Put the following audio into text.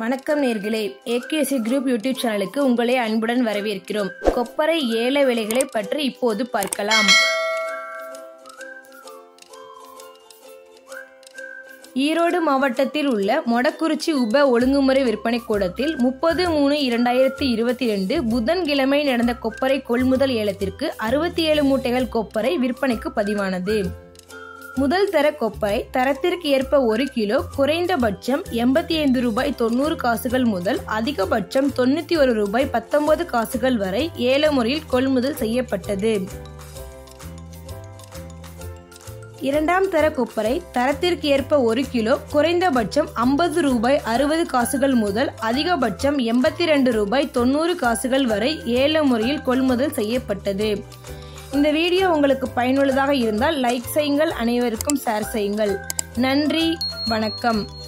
வணக்கம் நேர்களே, AQSE Group YouTube சேனலுக்கு உங்களை அன்புடன் வரவேற்கிறோம். கொப்பரை ஏல விலைகளை பற்றி இப்போது பார்க்கலாம். ஈரோடு மாவட்டத்தில் உள்ள மொடக்குறிச்சி உப ஒழுங்குமுறை விற்பனை கூடத்தில் 30/3/2022 புதன்கிழமை நடந்த கொப்பரை கொள்முதல் ஏலத்திற்கு 67 மூட்டைகள் கொப்பரை விற்பனைக்கு பதிவானது. முதல் தர கொப்பரை தரத்திற்கு ஏற்ப 1 கிலோ குறைந்தபட்சம் ரூபாய் 85.90 முதல் அதிகபட்சம் ரூபாய் 91.19 வரை ஏல முறையில் கொள்முதல் செய்யப்பட்டது. இரண்டாம் தர கொப்பரை தரத்திற்கு ஏற்ப 1 கிலோ குறைந்தபட்சம் ரூபாய் 50 முதல் அதிகபட்சம் ரூபாய் 92.90 வரை ஏல முறையில் கொள்முதல் செய்யப்பட்டது. இந்த வீடியோ உங்களுக்கு பயனுள்ளதாக இருந்தால் லைக் செய்யுங்கள், அனைவருக்கும் ஷேர் செய்யுங்கள். நன்றி, வணக்கம்.